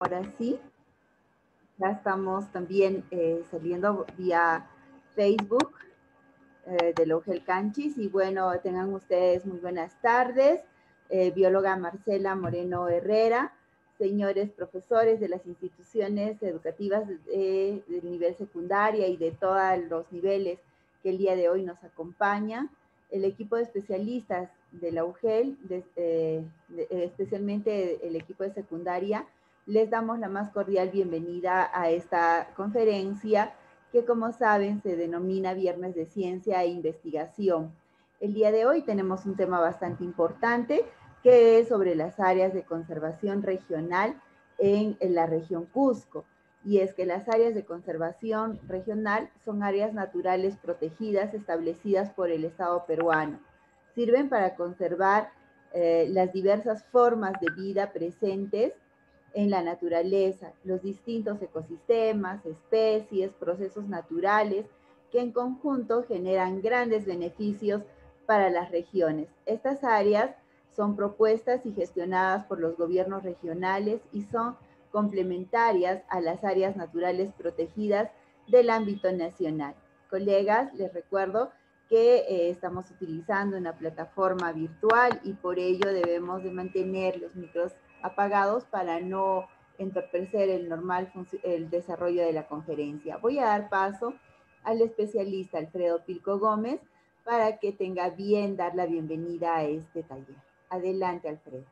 Ahora sí, ya estamos también saliendo vía Facebook de la UGEL Canchis y bueno, tengan ustedes muy buenas tardes. Bióloga Marcela Moreno Herrera, señores profesores de las instituciones educativas del nivel secundaria y de todos los niveles que el día de hoy nos acompañan, el equipo de especialistas de la UGEL, especialmente el equipo de secundaria, les damos la más cordial bienvenida a esta conferencia que, como saben, se denomina Viernes de Ciencia e Investigación. El día de hoy tenemos un tema bastante importante que es sobre las áreas de conservación regional en la región Cusco. Y es que las áreas de conservación regional son áreas naturales protegidas establecidas por el Estado peruano. Sirven para conservar las diversas formas de vida presentes en la naturaleza, los distintos ecosistemas, especies, procesos naturales que en conjunto generan grandes beneficios para las regiones. Estas áreas son propuestas y gestionadas por los gobiernos regionales y son complementarias a las áreas naturales protegidas del ámbito nacional. Colegas, les recuerdo que estamos utilizando una plataforma virtual y por ello debemos de mantener los micros apagados para no entorpecer el desarrollo de la conferencia. Voy a dar paso al especialista Alfredo Pilco Gómez para que tenga bien dar la bienvenida a este taller. Adelante, Alfredo.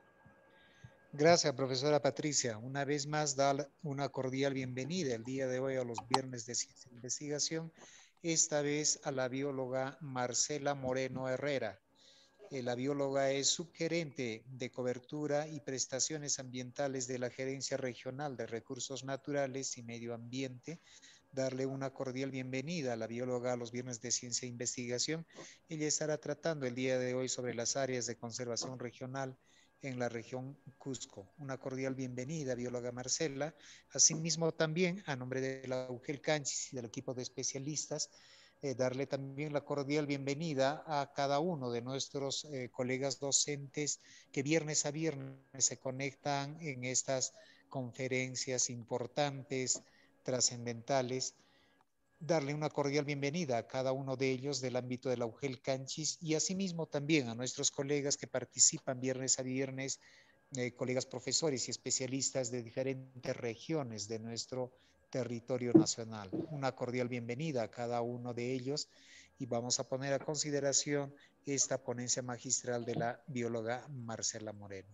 Gracias, profesora Patricia. Una vez más, da una cordial bienvenida el día de hoy a los Viernes de Ciencia e Investigación, esta vez a la bióloga Marcela Moreno Herrera. La bióloga es subgerente de cobertura y prestaciones ambientales de la Gerencia Regional de Recursos Naturales y Medio Ambiente. Darle una cordial bienvenida a la bióloga a los Viernes de Ciencia e Investigación. Ella estará tratando el día de hoy sobre las áreas de conservación regional en la región Cusco. Una cordial bienvenida, bióloga Marcela. Asimismo, también a nombre de la UGEL Canchis y del equipo de especialistas, darle también la cordial bienvenida a cada uno de nuestros colegas docentes que viernes a viernes se conectan en estas conferencias importantes, trascendentales. Darle una cordial bienvenida a cada uno de ellos del ámbito de la UGEL Canchis y asimismo también a nuestros colegas que participan viernes a viernes, colegas profesores y especialistas de diferentes regiones de nuestro territorio nacional. Una cordial bienvenida a cada uno de ellos y vamos a poner a consideración esta ponencia magistral de la bióloga Marcela Moreno.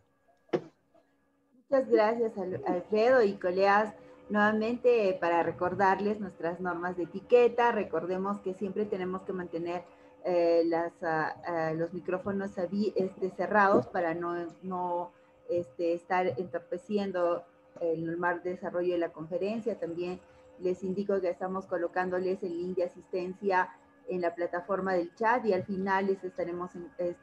Muchas gracias, Alfredo y colegas. Nuevamente, para recordarles nuestras normas de etiqueta, recordemos que siempre tenemos que mantener los micrófonos cerrados para no estar entorpeciendo el normal desarrollo de la conferencia. También les indico que estamos colocándoles el link de asistencia en la plataforma del chat y al final les estaremos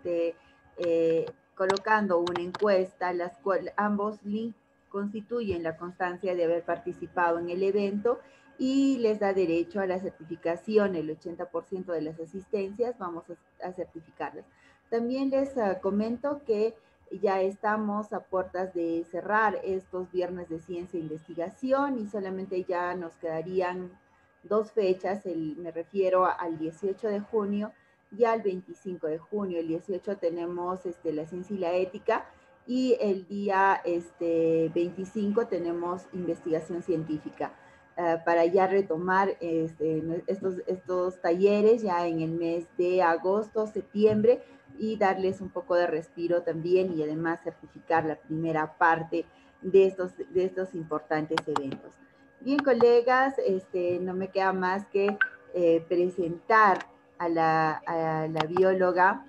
colocando una encuesta, las cuales ambos links constituyen la constancia de haber participado en el evento y les da derecho a la certificación. El 80% de las asistencias vamos a certificarlas. También les comento que ya estamos a puertas de cerrar estos viernes de ciencia e investigación y solamente ya nos quedarían 2 fechas, me refiero al 18 de junio y al 25 de junio. El 18 tenemos la ciencia y la ética y el día 25 tenemos investigación científica. Para ya retomar estos talleres ya en el mes de agosto, septiembre y darles un poco de respiro también y además certificar la primera parte de estos importantes eventos. Bien, colegas, no me queda más que presentar a la bióloga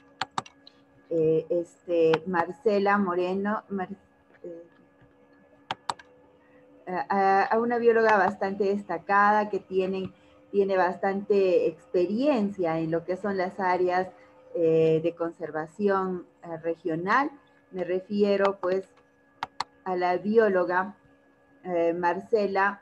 Marcela Moreno, a una bióloga bastante destacada que tiene bastante experiencia en lo que son las áreas de conservación regional. Me refiero pues a la bióloga Marcela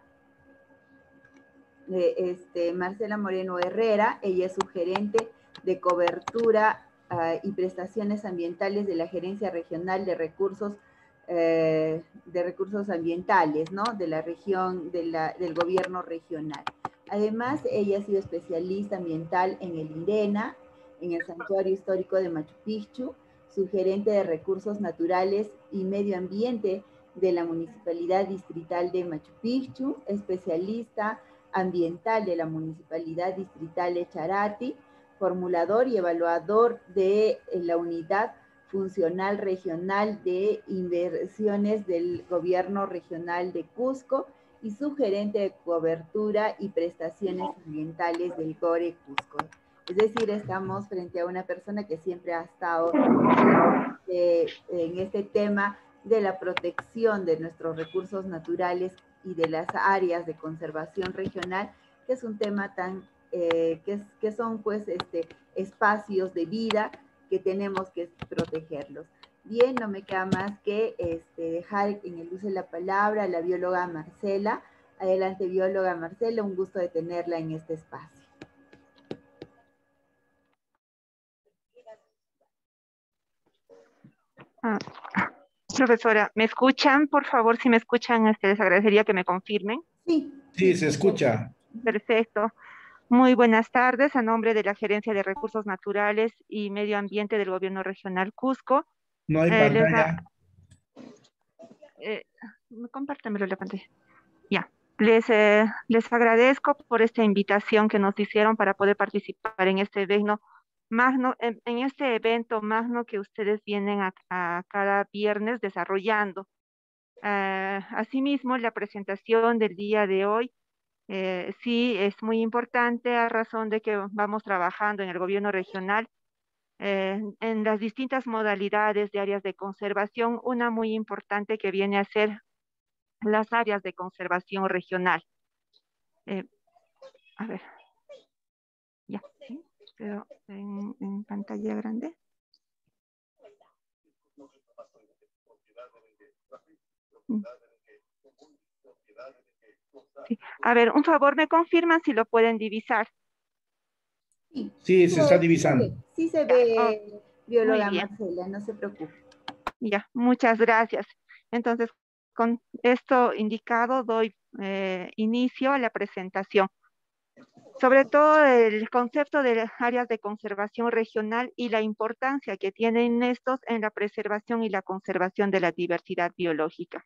Moreno Herrera. Ella es subgerente de cobertura y prestaciones ambientales de la Gerencia Regional de Recursos de recursos ambientales, ¿no? De la región, del gobierno regional. Además, ella ha sido especialista ambiental en el INDENA, en el Santuario Histórico de Machu Picchu, sugerente de recursos naturales y medio ambiente de la Municipalidad Distrital de Machu Picchu, especialista ambiental de la Municipalidad Distrital de Charati, formulador y evaluador de la Unidad Funcional Regional de Inversiones del Gobierno Regional de Cusco y sugerente de cobertura y prestaciones ambientales del GORE Cusco. Es decir, estamos frente a una persona que siempre ha estado en este tema de la protección de nuestros recursos naturales y de las áreas de conservación regional, que es un tema tan, que son pues espacios de vida que tenemos que protegerlos. Bien, no me queda más que dejar en el uso de la palabra a la bióloga Marcela. Adelante, bióloga Marcela, un gusto de tenerla en este espacio. Profesora, ¿me escuchan? Por favor, si me escuchan, les agradecería que me confirmen. Sí, se escucha. Perfecto. Muy buenas tardes, a nombre de la Gerencia de Recursos Naturales y Medio Ambiente del Gobierno Regional Cusco. No hay pantalla. Compártamelo la pantalla. Ya. Les agradezco por esta invitación que nos hicieron para poder participar en este evento magno, en este evento magno que ustedes vienen a cada viernes desarrollando. Asimismo, la presentación del día de hoy sí es muy importante a razón de que vamos trabajando en el gobierno regional en las distintas modalidades de áreas de conservación, una muy importante que viene a ser las áreas de conservación regional. A ver, ya, ¿sí? Pero en pantalla grande. Sí. A ver, un favor, ¿me confirman si lo pueden divisar? Sí, se está divisando. Sí se ve, bióloga Marcela, no se preocupe. Ya, muchas gracias. Entonces, con esto indicado, doy inicio a la presentación. Sobre todo el concepto de las áreas de conservación regional y la importancia que tienen estos en la preservación y la conservación de la diversidad biológica.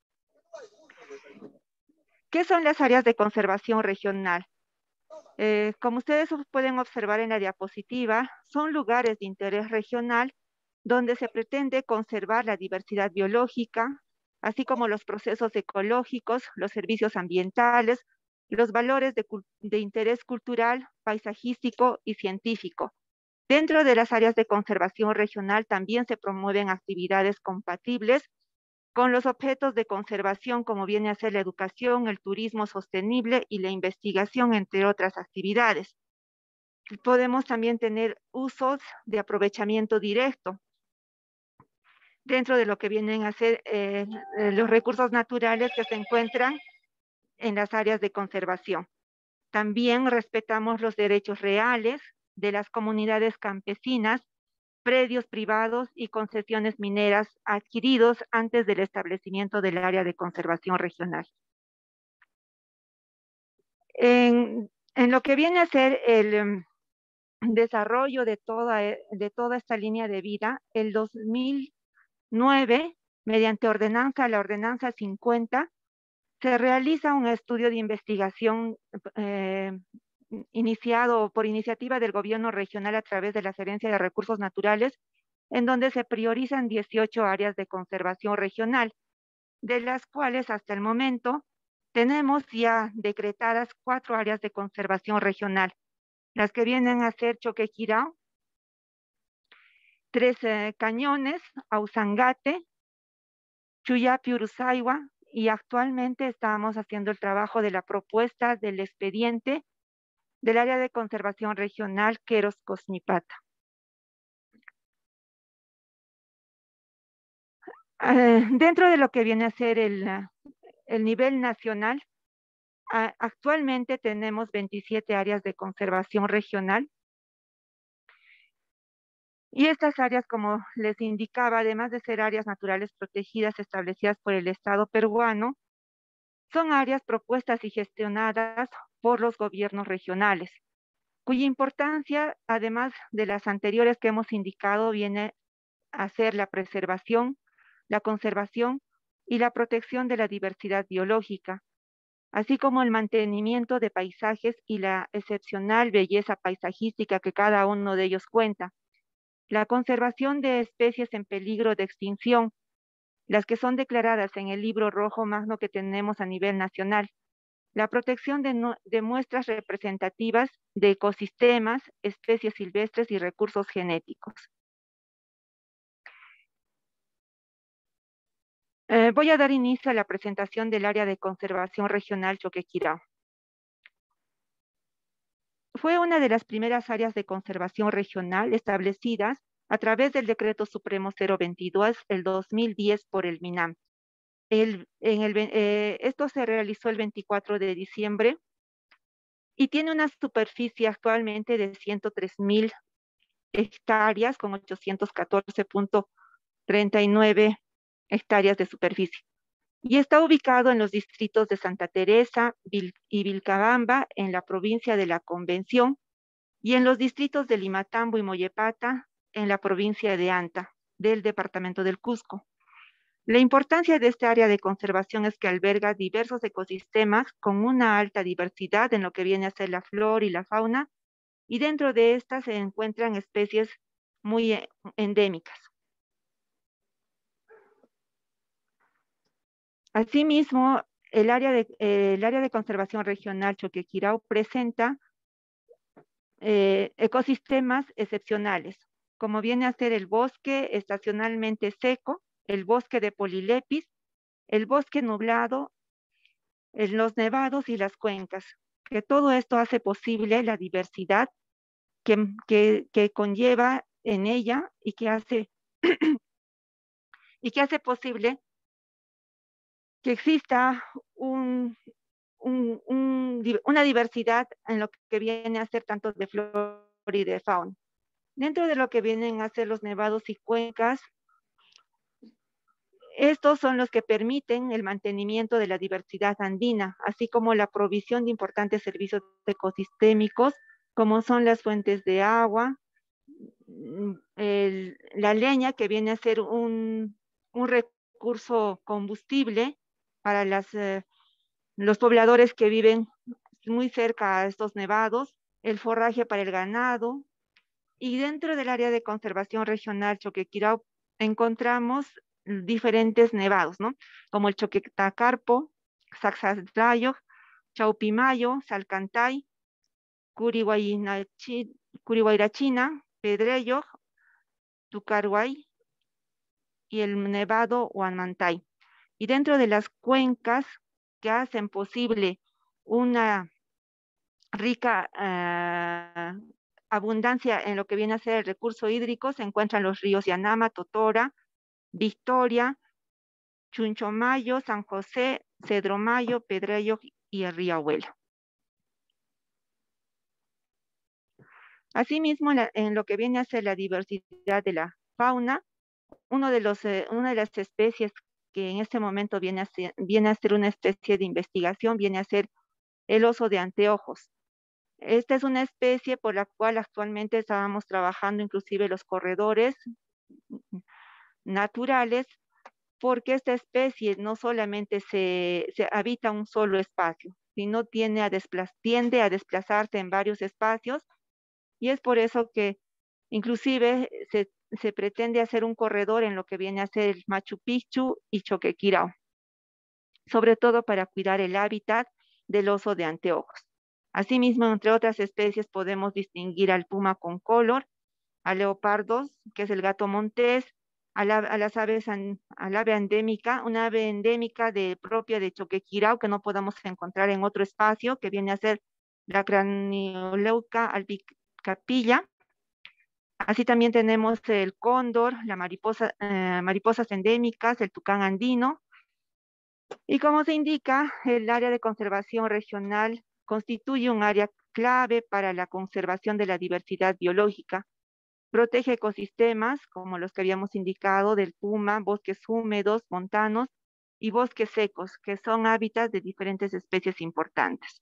¿Qué son las áreas de conservación regional? Como ustedes pueden observar en la diapositiva, son lugares de interés regional donde se pretende conservar la diversidad biológica, así como los procesos ecológicos, los servicios ambientales, los valores de interés cultural, paisajístico y científico. Dentro de las áreas de conservación regional también se promueven actividades compatibles con los objetos de conservación, como viene a ser la educación, el turismo sostenible y la investigación, entre otras actividades. Podemos también tener usos de aprovechamiento directo dentro de lo que vienen a ser los recursos naturales que se encuentran en las áreas de conservación. También respetamos los derechos reales de las comunidades campesinas, predios privados y concesiones mineras adquiridos antes del establecimiento del área de conservación regional. En lo que viene a ser el desarrollo de toda esta línea de vida, el 2009, mediante la ordenanza 50, se realiza un estudio de investigación iniciado por iniciativa del gobierno regional a través de la Gerencia de Recursos Naturales, en donde se priorizan 18 áreas de conservación regional, de las cuales hasta el momento tenemos ya decretadas 4 áreas de conservación regional, las que vienen a ser Choquequirao, Tres Cañones, Ausangate, Chuyapi, Uruzaywa, y actualmente estamos haciendo el trabajo de la propuesta del expediente del área de conservación regional Queros Cosnipata. Dentro de lo que viene a ser el nivel nacional, actualmente tenemos 27 áreas de conservación regional. Y estas áreas, como les indicaba, además de ser áreas naturales protegidas establecidas por el Estado peruano, son áreas propuestas y gestionadas por los gobiernos regionales, cuya importancia, además de las anteriores que hemos indicado, viene a ser la preservación, la conservación y la protección de la diversidad biológica, así como el mantenimiento de paisajes y la excepcional belleza paisajística que cada uno de ellos cuenta, la conservación de especies en peligro de extinción, las que son declaradas en el libro rojo magno que tenemos a nivel nacional, la protección de muestras representativas de ecosistemas, especies silvestres y recursos genéticos. Voy a dar inicio a la presentación del Área de Conservación Regional Choquequirao. Fue una de las primeras áreas de conservación regional establecidas a través del Decreto Supremo 022 del 2010 por el MINAM. Esto se realizó el 24 de diciembre y tiene una superficie actualmente de 103.000 hectáreas con 814.39 hectáreas de superficie. Y está ubicado en los distritos de Santa Teresa y Vilcabamba, en la provincia de La Convención, y en los distritos de Limatambo y Mollepata, en la provincia de Anta, del departamento del Cusco. La importancia de esta área de conservación es que alberga diversos ecosistemas con una alta diversidad en lo que viene a ser la flora y la fauna, y dentro de estas se encuentran especies muy endémicas. Asimismo, el área de conservación regional Choquequirao presenta ecosistemas excepcionales, como viene a ser el bosque estacionalmente seco, el bosque de polilepis, el bosque nublado, los nevados y las cuencas, que todo esto hace posible la diversidad que conlleva en ella y que hace posible que exista una diversidad en lo que viene a ser tanto de flora y de fauna. Dentro de lo que vienen a ser los nevados y cuencas, estos son los que permiten el mantenimiento de la diversidad andina, así como la provisión de importantes servicios ecosistémicos, como son las fuentes de agua, la leña, que viene a ser un recurso combustible para los pobladores que viven muy cerca a estos nevados, el forraje para el ganado. Y dentro del área de conservación regional Choquequirao encontramos diferentes nevados, ¿no? Como el Choquetacarpo, Saxadrayo, Chaupimayo, Salcantay, Curihuayrachina, Pedreyo, Tucaruay y el nevado Huamantay. Y dentro de las cuencas que hacen posible una rica abundancia en lo que viene a ser el recurso hídrico, se encuentran los ríos Yanama, Totora, Victoria, Chunchomayo, San José, Cedromayo, Pedreyo y el río Abuelo. Asimismo, en lo que viene a ser la diversidad de la fauna, una de las especies que en este momento viene a ser una especie de investigación, viene a ser el oso de anteojos. Esta es una especie por la cual actualmente estábamos trabajando, inclusive los corredores naturales, porque esta especie no solamente se habita un solo espacio, sino tiende a desplazarse en varios espacios, y es por eso que inclusive se pretende hacer un corredor en lo que viene a ser el Machu Picchu y Choquequirao, sobre todo para cuidar el hábitat del oso de anteojos. Asimismo, entre otras especies podemos distinguir al puma con color, a leopardos, que es el gato montés, al ave endémica, una ave endémica propia de Choquequirao que no podamos encontrar en otro espacio, que viene a ser la Cranioleuca albicapilla. Así también tenemos el cóndor, la mariposas endémicas, el tucán andino. Y como se indica, el área de conservación regional constituye un área clave para la conservación de la diversidad biológica, Protege ecosistemas como los que habíamos indicado del puma, bosques húmedos, montanos y bosques secos, que son hábitats de diferentes especies importantes.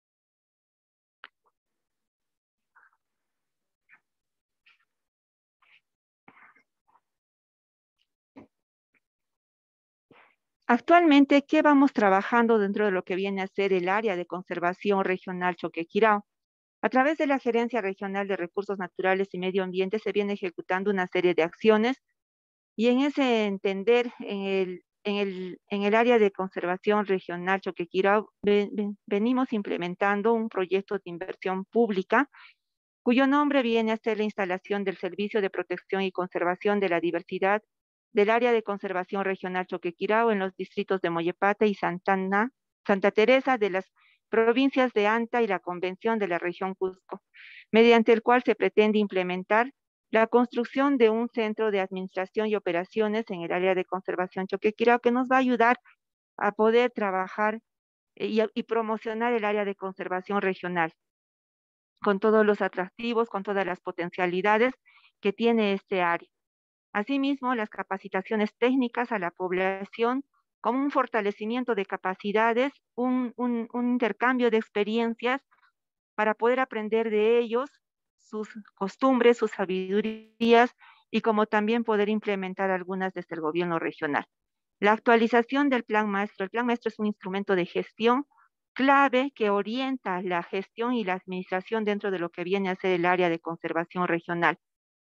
Actualmente, ¿qué vamos trabajando dentro de lo que viene a ser el área de conservación regional Choquequirao? A través de la Gerencia Regional de Recursos Naturales y Medio Ambiente se viene ejecutando una serie de acciones y en ese entender, en el área de conservación regional Choquequirao, venimos implementando un proyecto de inversión pública cuyo nombre viene a ser la instalación del Servicio de Protección y Conservación de la Diversidad del Área de Conservación Regional Choquequirao en los distritos de Moyepata y Santa Teresa de las provincias de Anta y la Convención de la región Cusco, mediante el cual se pretende implementar la construcción de un centro de administración y operaciones en el área de conservación Choquequirao que nos va a ayudar a poder trabajar y promocionar el área de conservación regional con todos los atractivos, con todas las potencialidades que tiene este área. Asimismo, las capacitaciones técnicas a la población como un fortalecimiento de capacidades, un intercambio de experiencias para poder aprender de ellos, sus costumbres, sus sabidurías y como también poder implementar algunas desde el gobierno regional. La actualización del Plan Maestro. El Plan Maestro es un instrumento de gestión clave que orienta la gestión y la administración dentro de lo que viene a ser el área de conservación regional.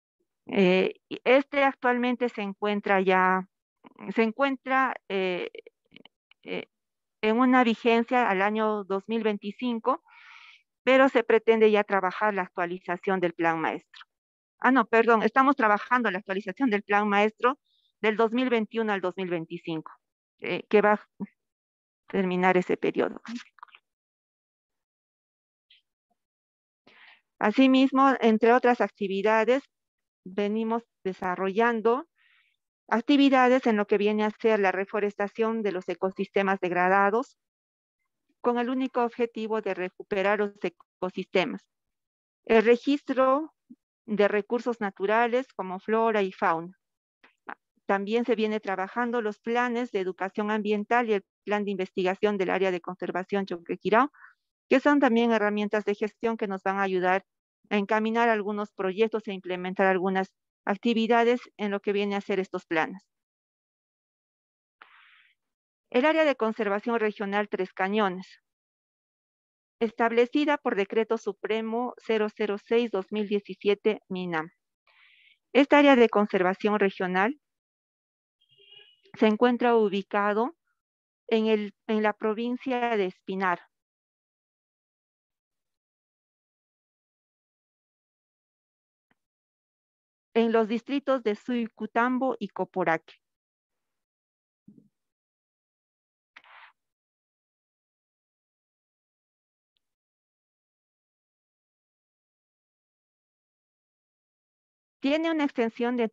Este actualmente se encuentra en una vigencia al año 2025, pero se pretende ya trabajar la actualización del Plan Maestro. No, perdón, estamos trabajando la actualización del Plan Maestro del 2021 al 2025, que va a terminar ese periodo. Asimismo, entre otras actividades, venimos desarrollando actividades en lo que viene a ser la reforestación de los ecosistemas degradados, con el único objetivo de recuperar los ecosistemas. El registro de recursos naturales como flora y fauna. También se viene trabajando los planes de educación ambiental y el plan de investigación del área de conservación Choquequirao, que son también herramientas de gestión que nos van a ayudar a encaminar algunos proyectos e implementar algunas actividades en lo que viene a ser estos planes. El área de conservación regional Tres Cañones, establecida por Decreto Supremo 006-2017 MINAM. Esta área de conservación regional se encuentra ubicado en la provincia de Espinar. En los distritos de Suycutambo y Coporaque. Tiene una extensión de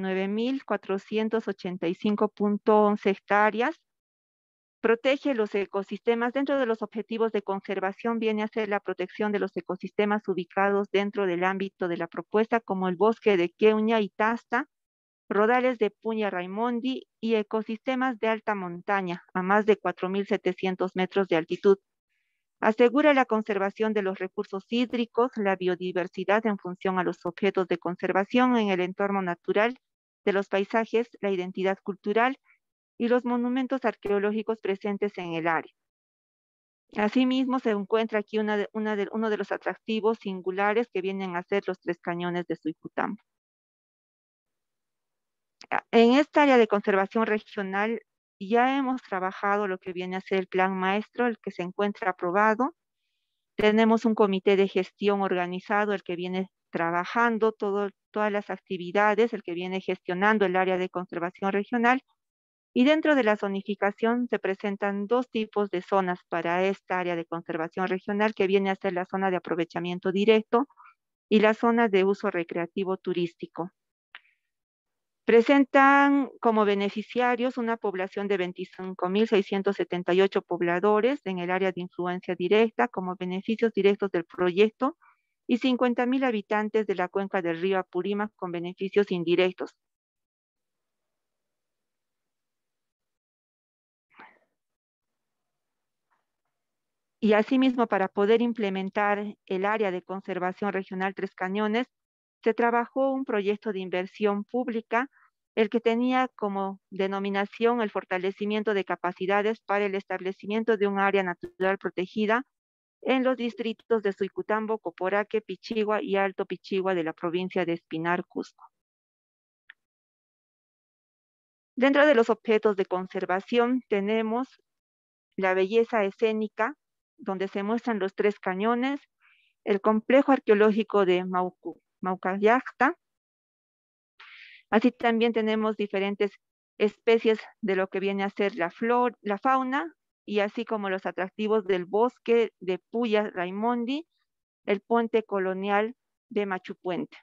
39.485.11 hectáreas. Protege los ecosistemas. Dentro de los objetivos de conservación viene a ser la protección de los ecosistemas ubicados dentro del ámbito de la propuesta, como el bosque de Queuña y Tasta, rodales de Puña Raimondi y ecosistemas de alta montaña a más de 4.700 metros de altitud. Asegura la conservación de los recursos hídricos, la biodiversidad en función a los objetos de conservación en el entorno natural de los paisajes, la identidad cultural y los monumentos arqueológicos presentes en el área. Asimismo, se encuentra aquí uno de los atractivos singulares que vienen a ser los Tres Cañones de Suycutambo. En esta área de conservación regional ya hemos trabajado lo que viene a ser el Plan Maestro, el que se encuentra aprobado. Tenemos un comité de gestión organizado, el que viene trabajando todas las actividades, el que viene gestionando el área de conservación regional. Y dentro de la zonificación se presentan dos tipos de zonas para esta área de conservación regional, que viene a ser la zona de aprovechamiento directo y la zona de uso recreativo turístico. Presentan como beneficiarios una población de 25.678 pobladores en el área de influencia directa como beneficios directos del proyecto y 50.000 habitantes de la cuenca del río Apurímac con beneficios indirectos. Y asimismo, para poder implementar el área de conservación regional Tres Cañones, se trabajó un proyecto de inversión pública, el que tenía como denominación el fortalecimiento de capacidades para el establecimiento de un área natural protegida en los distritos de Suicutambo, Coporaque, Pichigua y Alto Pichigua de la provincia de Espinar, Cusco. Dentro de los objetos de conservación tenemos la belleza escénica, donde se muestran los Tres Cañones, el complejo arqueológico de Maucallacta. Así también tenemos diferentes especies de lo que viene a ser la fauna, y así como los atractivos del bosque de Puya Raimondi, el puente colonial de Machu Puente.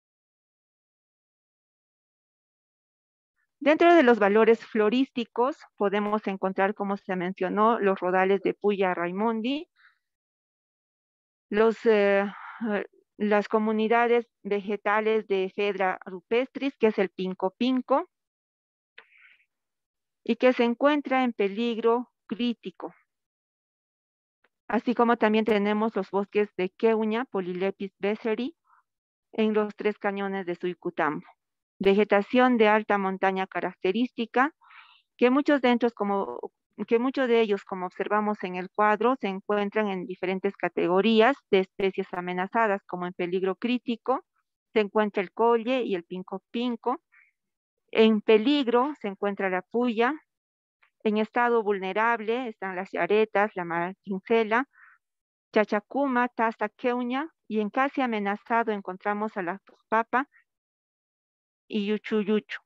Dentro de los valores florísticos podemos encontrar, como se mencionó, los rodales de Puya Raimondi, las comunidades vegetales de Hedra rupestris, que es el pinco pinco, y que se encuentra en peligro crítico. Así como también tenemos los bosques de Queuña, Polylepis beceri, en los Tres Cañones de Suicutambo. Vegetación de alta montaña característica, que muchos de ellos, como observamos en el cuadro, se encuentran en diferentes categorías de especies amenazadas, como en peligro crítico, se encuentra el colle y el pinco pinco. En peligro se encuentra la puya. En estado vulnerable están las yaretas, la marquincela, chachacuma, taza queuña, y en casi amenazado encontramos a la papa y yuchuyucho.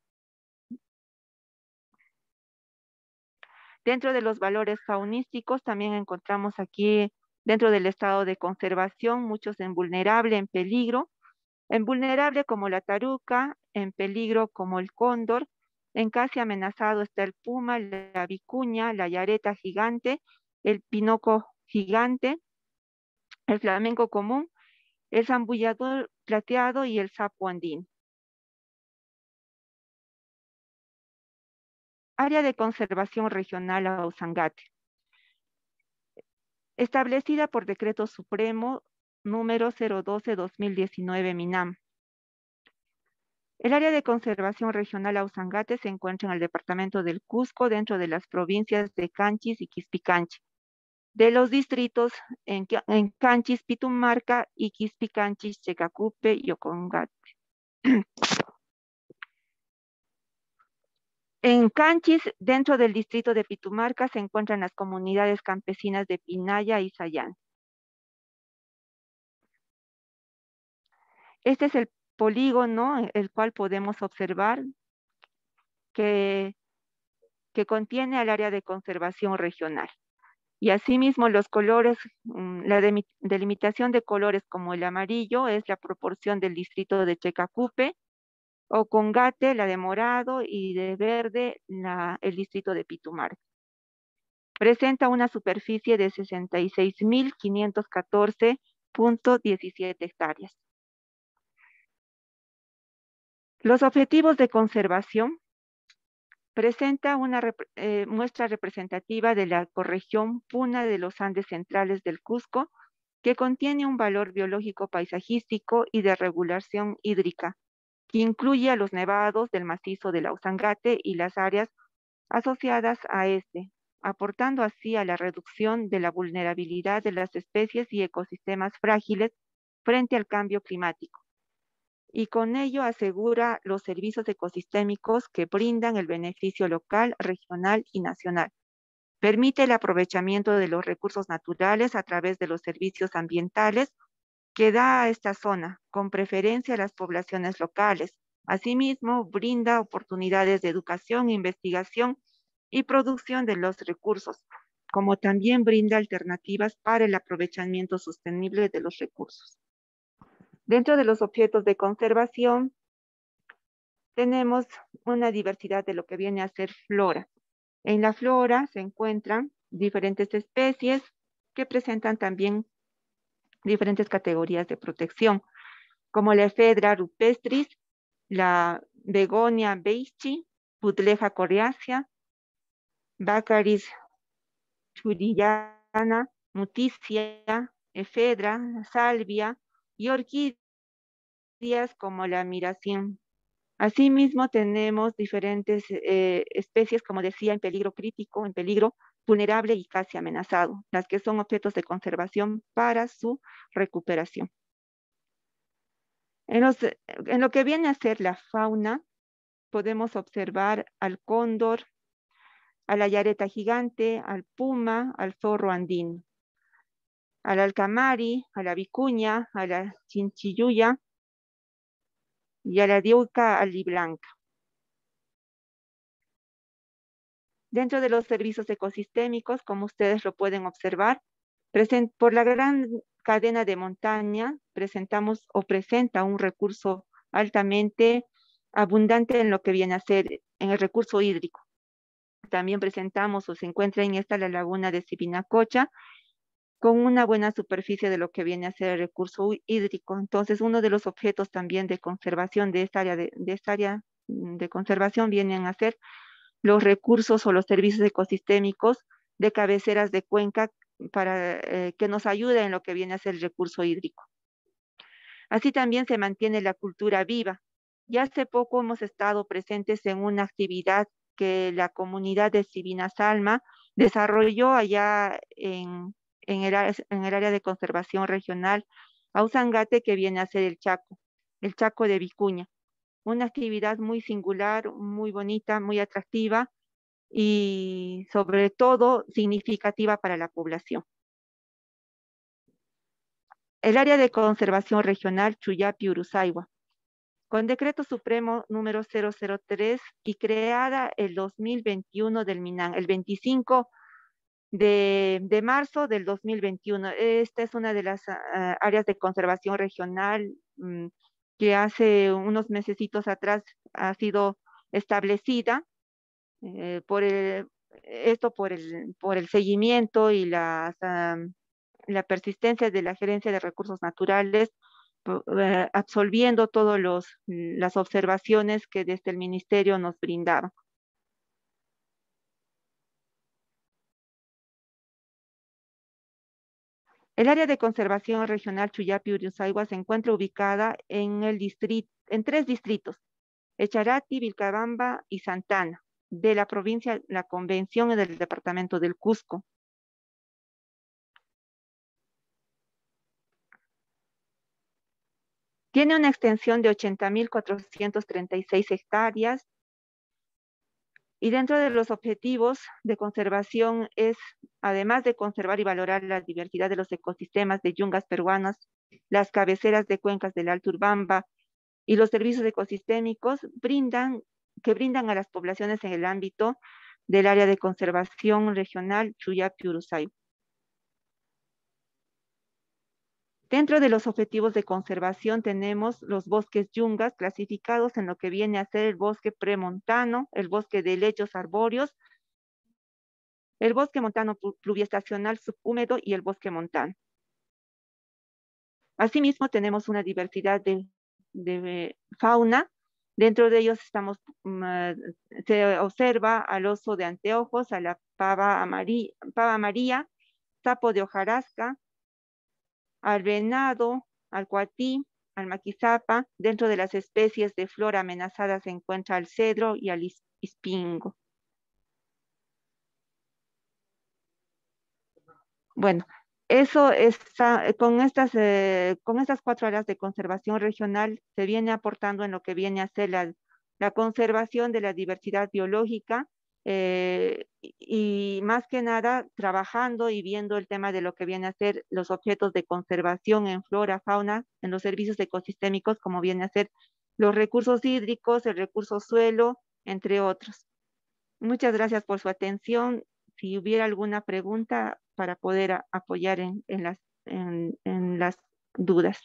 Dentro de los valores faunísticos también encontramos aquí, dentro del estado de conservación, muchos en vulnerable, en peligro. En vulnerable como la taruca, en peligro como el cóndor, en casi amenazado está el puma, la vicuña, la yareta gigante, el pinoco gigante, el flamenco común, el zambullador plateado y el sapo andino. Área de conservación regional Ausangate. Establecida por Decreto Supremo número 012-2019 MINAM. El área de conservación regional Ausangate se encuentra en el departamento del Cusco, dentro de las provincias de Canchis y Quispicanchi, de los distritos en Canchis, Pitumarca, y Quispicanchis, Checacupe y Ocongate. En Canchis, dentro del distrito de Pitumarca, se encuentran las comunidades campesinas de Pinaya y Sayán. Este es el polígono el cual podemos observar que contiene al área de conservación regional. Y asimismo los colores, la delimitación de colores como el amarillo es la proporción del distrito de Checacupe, Ocongate la de morado, y de verde el distrito de Pitumarca. Presenta una superficie de 66.514.17 hectáreas. Los objetivos de conservación. Presenta una muestra representativa de la ecorregión Puna de los Andes centrales del Cusco, que contiene un valor biológico paisajístico y de regulación hídrica, que incluye a los nevados del macizo del Ausangate y las áreas asociadas a este, aportando así a la reducción de la vulnerabilidad de las especies y ecosistemas frágiles frente al cambio climático, y con ello asegura los servicios ecosistémicos que brindan el beneficio local, regional y nacional. Permite el aprovechamiento de los recursos naturales a través de los servicios ambientales que da a esta zona, con preferencia a las poblaciones locales. Asimismo, brinda oportunidades de educación, investigación y producción de los recursos, como también brinda alternativas para el aprovechamiento sostenible de los recursos. Dentro de los objetos de conservación, tenemos una diversidad de lo que viene a ser flora. En la flora se encuentran diferentes especies que presentan también diferentes categorías de protección, como la Ephedra rupestris, la Begonia beichui, Buddleja coriacea, Baccharis churillana, Muticia, Ephedra, Salvia y orquídeas como la Miracin. Asimismo, tenemos diferentes especies, como decía, en peligro crítico, en peligro vulnerable y casi amenazado, las que son objetos de conservación para su recuperación. En lo que viene a ser la fauna, podemos observar al cóndor, a la yareta gigante, al puma, al zorro andino, al alcamari, a la vicuña, a la chinchilluya y a la diuca aliblanca. Dentro de los servicios ecosistémicos, como ustedes lo pueden observar, por la gran cadena de montaña, presentamos o presenta un recurso altamente abundante en lo que viene a ser en el recurso hídrico. También presentamos o se encuentra en esta la laguna de Sibinacocha, con una buena superficie de lo que viene a ser el recurso hídrico. Entonces, uno de los objetos también de conservación de esta área de conservación vienen a ser los recursos o los servicios ecosistémicos de cabeceras de cuenca para que nos ayude en lo que viene a ser el recurso hídrico. Así también se mantiene la cultura viva. Ya hace poco hemos estado presentes en una actividad que la comunidad de Sibinasalma desarrolló allá en el área de conservación regional Ausangate, que viene a ser el Chaco de Vicuña. Una actividad muy singular, muy bonita, muy atractiva y sobre todo significativa para la población. El área de conservación regional Chuyapi-Uruzaywa, con decreto supremo número 003 y creada el 2021 del MINAN, el 25 de marzo del 2021. Esta es una de las áreas de conservación regional que hace unos mesecitos atrás ha sido establecida esto por el seguimiento y la persistencia de la Gerencia de Recursos Naturales, absolviendo todas las observaciones que desde el Ministerio nos brindaban. El área de conservación regional Chuyapi-Uruzaywa se encuentra ubicada en tres distritos: Echarati, Vilcabamba y Santana, de la provincia La Convención y del departamento del Cusco. Tiene una extensión de 80.436 hectáreas y dentro de los objetivos de conservación es, además de conservar y valorar la diversidad de los ecosistemas de yungas peruanas, las cabeceras de cuencas del Alto Urubamba y los servicios ecosistémicos que brindan a las poblaciones en el ámbito del área de conservación regional Chuyapi-Uruzaywa. Dentro de los objetivos de conservación tenemos los bosques yungas clasificados en lo que viene a ser el bosque premontano, el bosque de lechos arbóreos, el bosque montano pluviestacional subhúmedo y el bosque montano. Asimismo tenemos una diversidad de fauna. Dentro de ellos se observa al oso de anteojos, a la pava amarilla, sapo de hojarasca, al venado, al cuatí, al maquizapa. Dentro de las especies de flora amenazadas se encuentra al cedro y al ispingo. Bueno, eso está, con estas 4 áreas de conservación regional se viene aportando en lo que viene a ser la conservación de la diversidad biológica y más que nada trabajando y viendo el tema de lo que viene a ser los objetos de conservación en flora, fauna, en los servicios ecosistémicos, como viene a ser los recursos hídricos, el recurso suelo, entre otros. Muchas gracias por su atención. Si hubiera alguna pregunta para poder apoyar en las dudas.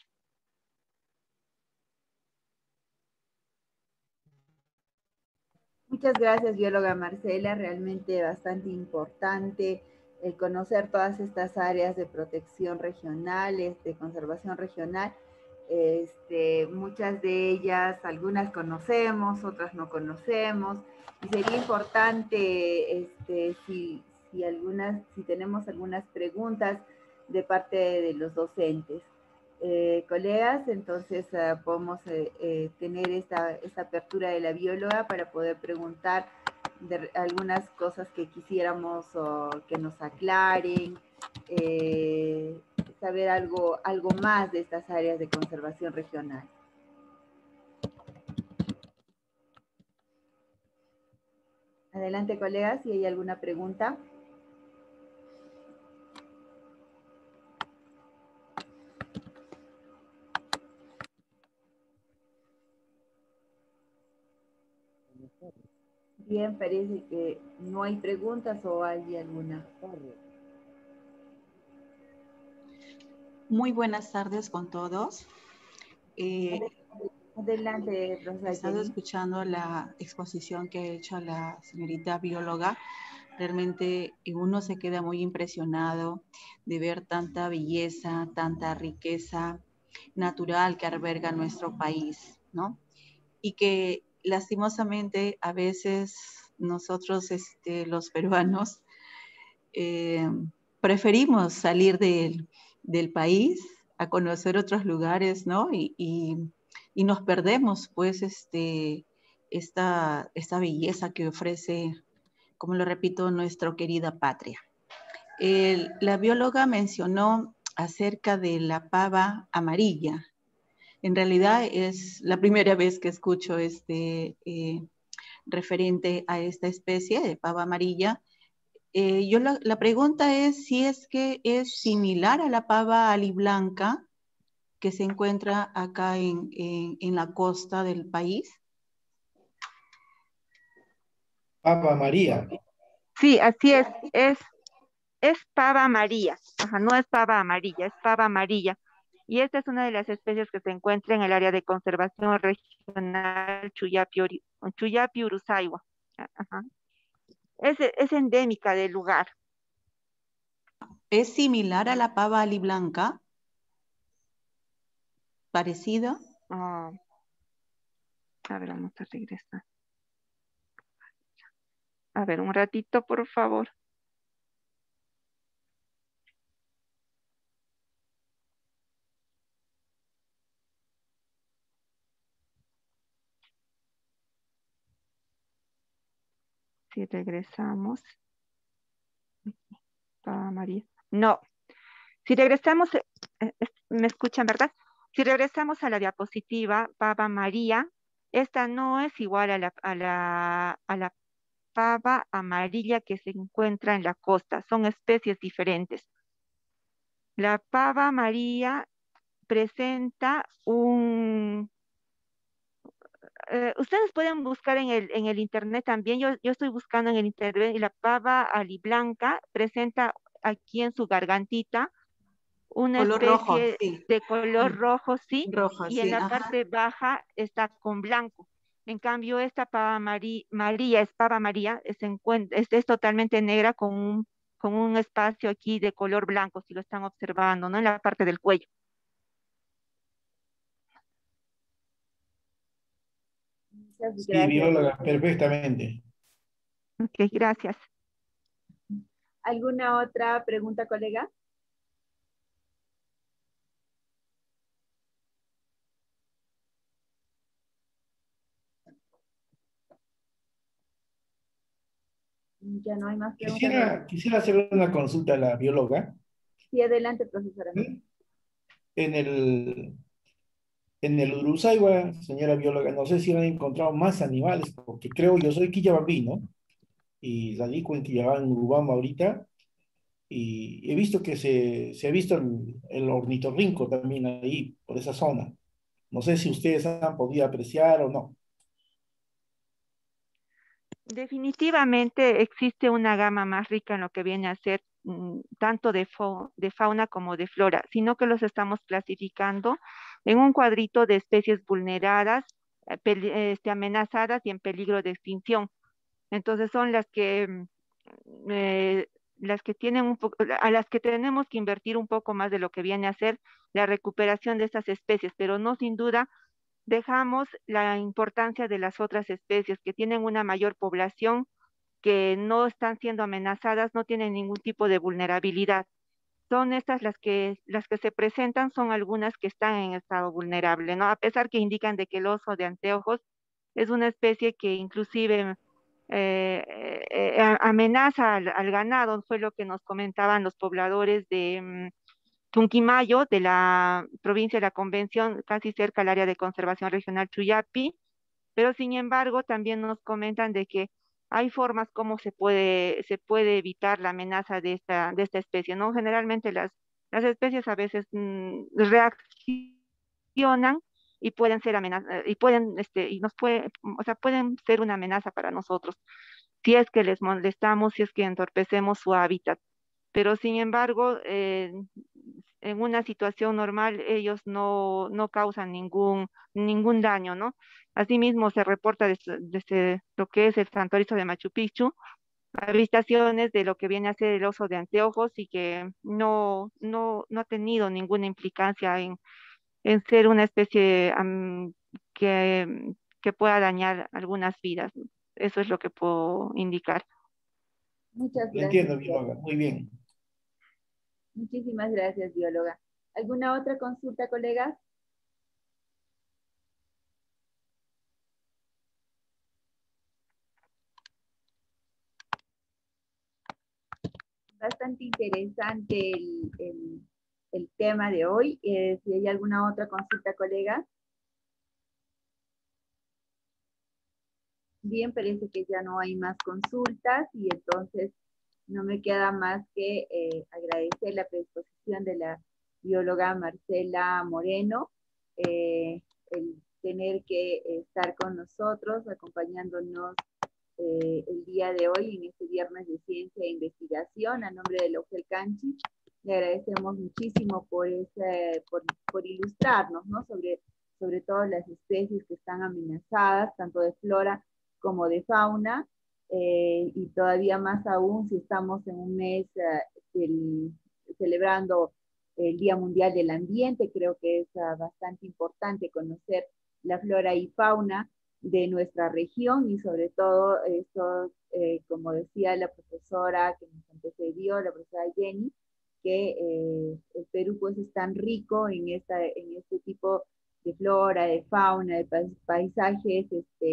Muchas gracias, bióloga Marcela, realmente bastante importante el conocer todas estas áreas de protección regionales, de conservación regional. Muchas de ellas, algunas conocemos, otras no conocemos, y sería importante si tenemos algunas preguntas de parte de los docentes. Colegas, entonces podemos tener esta apertura de la bióloga para poder preguntar de algunas cosas que quisiéramos que nos aclaren, saber algo más de estas áreas de conservación regional. Adelante, colegas, si hay alguna pregunta. Bien, parece que no hay preguntas o hay alguna. Muy buenas tardes con todos. Adelante, profesora. He estado escuchando la exposición que ha hecho la señorita bióloga. Realmente uno se queda muy impresionado de ver tanta belleza, tanta riqueza natural que alberga nuestro país, ¿no? Y que lastimosamente a veces nosotros, los peruanos, preferimos salir del país a conocer otros lugares, ¿no? Y nos perdemos, pues, esta belleza que ofrece, como lo repito, nuestra querida patria. La bióloga mencionó acerca de la pava amarilla. En realidad es la primera vez que escucho referente a esta especie de pava amarilla. La pregunta es si es que es similar a la pava aliblanca que se encuentra acá en la costa del país. Pava María. Sí, así es pava amarilla. Ajá, no es pava amarilla, es pava amarilla. Y esta es una de las especies que se encuentra en el área de conservación regional Chuyapi Uruzaiwa. Ajá. Es endémica del lugar. ¿Es similar a la pava aliblanca? ¿Parecida? A ver, vamos a regresar. A ver, un ratito, por favor. Si regresamos. Pava María. No. Si regresamos, me escuchan, ¿verdad? Si regresamos a la diapositiva, pava María, esta no es igual a la pava amarilla que se encuentra en la costa, son especies diferentes. La pava amarilla presenta ustedes pueden buscar en el internet también, yo estoy buscando en el internet, y la pava aliblanca presenta aquí en su gargantita una color rojo, especie sí. de color rojo, sí, Rojo, y sí, en la ajá. parte baja está con blanco. En cambio, esta pava María, es pava María, es totalmente negra con un espacio aquí de color blanco, si lo están observando, ¿no? En la parte del cuello. Muchas Sí, gracias. bióloga, perfectamente. Ok, gracias. ¿Alguna otra pregunta, colega? Ya no hay más preguntas. Quisiera hacer una consulta a la bióloga. Sí, adelante, profesora. En el Uruzaiwa, señora bióloga, no sé si han encontrado más animales, porque creo, yo soy quillabambí, ¿no? Y radico en Quillabá, en Urubamba ahorita, y he visto que se ha visto el ornitorrinco también ahí, por esa zona. No sé si ustedes han podido apreciar o no. Definitivamente existe una gama más rica en lo que viene a ser tanto de fauna como de flora, sino que los estamos clasificando en un cuadrito de especies vulneradas, amenazadas y en peligro de extinción. Entonces son las que las que tienen a las que tenemos que invertir un poco más de lo que viene a ser la recuperación de estas especies, pero no sin duda dejamos la importancia de las otras especies que tienen una mayor población, que no están siendo amenazadas, no tienen ningún tipo de vulnerabilidad. Son estas las que se presentan, son algunas que están en estado vulnerable, ¿no? A pesar que indican de que el oso de anteojos es una especie que inclusive amenaza al ganado, fue lo que nos comentaban los pobladores de Tunquimayo, de la provincia de la Convención, casi cerca al área de conservación regional Chuyapi, pero sin embargo también nos comentan de que hay formas como se puede evitar la amenaza de esta especie, ¿no? Generalmente las especies a veces reaccionan y pueden ser y pueden, y nos puede, o sea, pueden ser una amenaza para nosotros si es que les molestamos, si es que entorpecemos su hábitat. Pero sin embargo, en una situación normal ellos no causan ningún daño, ¿no? Asimismo se reporta desde lo que es el santuario de Machu Picchu, avistaciones de lo que viene a ser el oso de anteojos y que no ha tenido ninguna implicancia en ser una especie que pueda dañar algunas vidas. Eso es lo que puedo indicar. Muchas Lo gracias. entiendo, bióloga. Muy bien. Muchísimas gracias, bióloga. ¿Alguna otra consulta, colegas? Bastante interesante el tema de hoy. Si hay alguna otra consulta, colegas. Bien, parece que ya no hay más consultas y entonces no me queda más que agradecer la predisposición de la bióloga Marcela Moreno, el tener que estar con nosotros, acompañándonos el día de hoy en este viernes de ciencia e investigación a nombre de la UGEL Canchi. Le agradecemos muchísimo por ilustrarnos, ¿no? sobre todo las especies que están amenazadas, tanto de flora como de fauna, y todavía más aún si estamos en un mes celebrando el Día Mundial del Ambiente. Creo que es bastante importante conocer la flora y fauna de nuestra región y sobre todo esto, como decía la profesora que nos antecedió, la profesora Jenny, que el Perú pues es tan rico en este tipo de flora, de fauna, de paisajes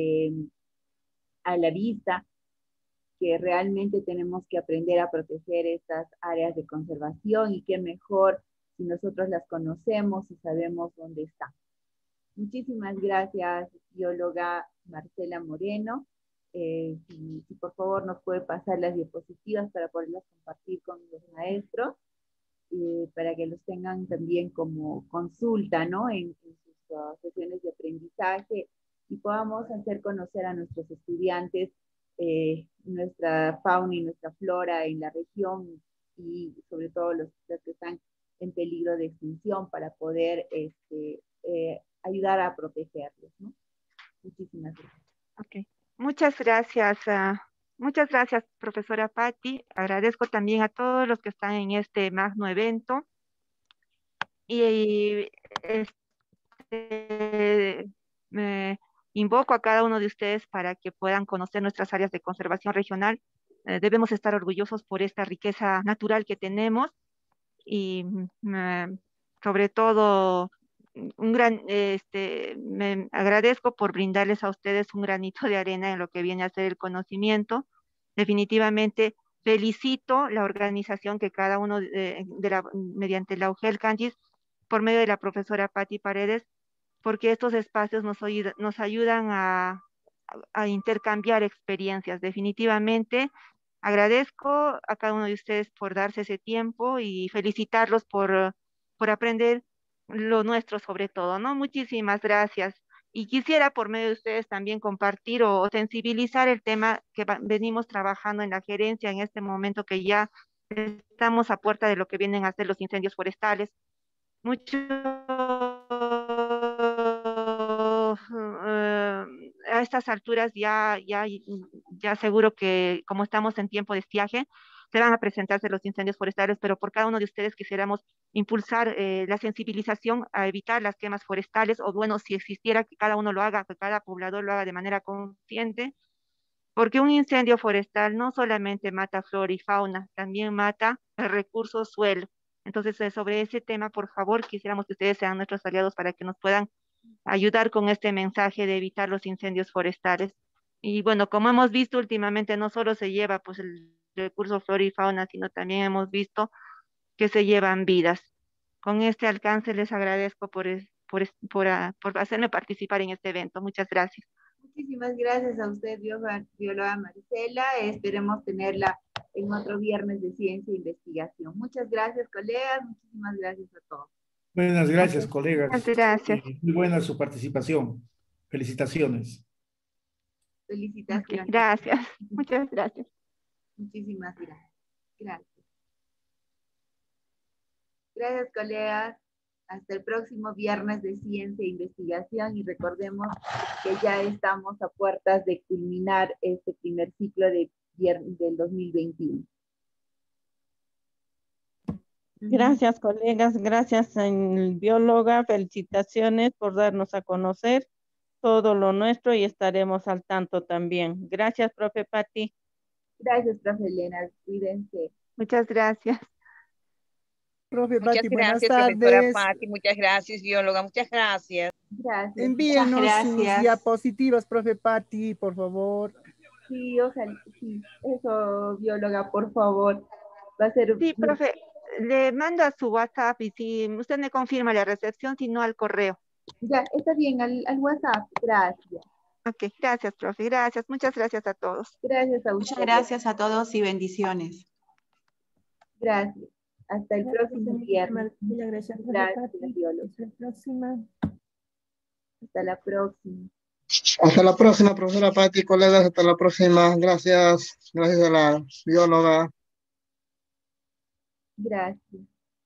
a la vista, que realmente tenemos que aprender a proteger estas áreas de conservación y qué mejor si nosotros las conocemos y sabemos dónde están. Muchísimas gracias, bióloga Marcela Moreno. Si por favor nos puede pasar las diapositivas para poderlas compartir con los maestros, para que los tengan también como consulta, ¿no? En sus sesiones de aprendizaje y podamos hacer conocer a nuestros estudiantes nuestra fauna y nuestra flora en la región y sobre todo los que están en peligro de extinción para poder ayudar a protegerlos, ¿no? Muchísimas gracias. Okay. Muchas gracias, profesora Patti. Agradezco también a todos los que están en este magno evento. Y me invoco a cada uno de ustedes para que puedan conocer nuestras áreas de conservación regional. Debemos estar orgullosos por esta riqueza natural que tenemos y sobre todo me agradezco por brindarles a ustedes un granito de arena en lo que viene a ser el conocimiento. Definitivamente felicito la organización que cada uno mediante la UGEL Canchis, por medio de la profesora Patti Paredes, porque estos espacios nos ayudan a intercambiar experiencias. Definitivamente agradezco a cada uno de ustedes por darse ese tiempo y felicitarlos por aprender lo nuestro sobre todo, ¿no? Muchísimas gracias. Y quisiera por medio de ustedes también compartir o sensibilizar el tema que venimos trabajando en la gerencia en este momento que ya estamos a puerta de lo que vienen a ser los incendios forestales. Mucho a estas alturas ya seguro que como estamos en tiempo de estiaje, se van a presentarse los incendios forestales, pero por cada uno de ustedes quisiéramos impulsar la sensibilización a evitar las quemas forestales, o bueno, si existiera que cada uno lo haga, que cada poblador lo haga de manera consciente, porque un incendio forestal no solamente mata flora y fauna, también mata el recurso suelo. Entonces, sobre ese tema, por favor, quisiéramos que ustedes sean nuestros aliados para que nos puedan ayudar con este mensaje de evitar los incendios forestales. Y bueno, como hemos visto últimamente, no solo se lleva pues el recurso flora y fauna, sino también hemos visto que se llevan vidas. Con este alcance les agradezco por hacerme participar en este evento. Muchas gracias. Muchísimas gracias a usted, bióloga Marcela. Esperemos tenerla en otro viernes de ciencia e investigación. Muchas gracias, colegas. Muchísimas gracias a todos. Buenas, gracias, colegas. Muchas gracias. Muy buena su participación. Felicitaciones. Felicitaciones. Okay, gracias. Muchas gracias. Muchísimas gracias. Gracias. Gracias, colegas. Hasta el próximo viernes de ciencia e investigación, y recordemos que ya estamos a puertas de culminar este primer ciclo del 2021. Gracias, colegas. Gracias, bióloga. Felicitaciones por darnos a conocer todo lo nuestro y estaremos al tanto también. Gracias, profe Patti. Gracias, profe Elena. Cuídense. Muchas gracias. Profe Muchas Patti, buenas gracias, profesora tardes. Patti. Muchas gracias, bióloga. Muchas gracias. Gracias. Envíenos Muchas sus gracias. diapositivas, profe Patti, por favor. Sí, ojalá, sí. Eso, bióloga, por favor. Va a ser... Sí, profe, le mando a su WhatsApp y si usted me confirma la recepción, si no al correo. Ya, está bien, al WhatsApp. Gracias. Ok, gracias, profe. Gracias. Muchas gracias a todos. Gracias a Muchas ustedes. gracias a todos y bendiciones. Gracias. Hasta el próximo viernes. Gracias, Gracias, bióloga. hasta la próxima. Hasta la próxima. Hasta la próxima, profesora Patti, colegas, hasta la próxima. Gracias. Gracias a la bióloga. Gracias.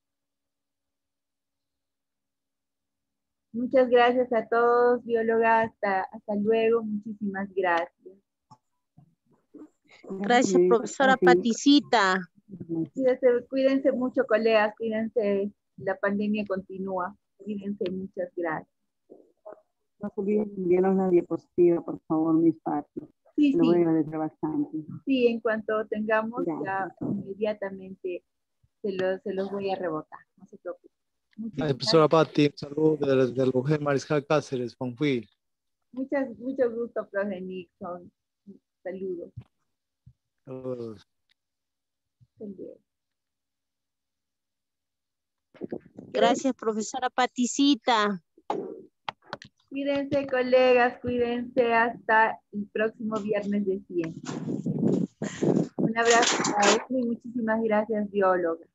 Muchas gracias a todos, bióloga. Hasta luego. Muchísimas gracias. Gracias, profesora Paticita. Cuídense mucho, colegas. Cuídense. La pandemia continúa. Cuídense. Muchas gracias. No se olviden enviarnos la diapositiva, por favor, mis patios. Sí, Lo sí. voy a agradecer bastante. Sí, en cuanto tengamos, Gracias. ya inmediatamente se los voy a rebotar. No se preocupen. Profesora Patti, saludos del Mujer Mariscal Cáceres, Juanfil. Mucho gusto, profe Nixon. Saludos. Saludos. Saludos. Gracias, profesora Paticita. Cuídense, colegas, cuídense hasta el próximo viernes de ciencia. Un abrazo a todos y muchísimas gracias, bióloga.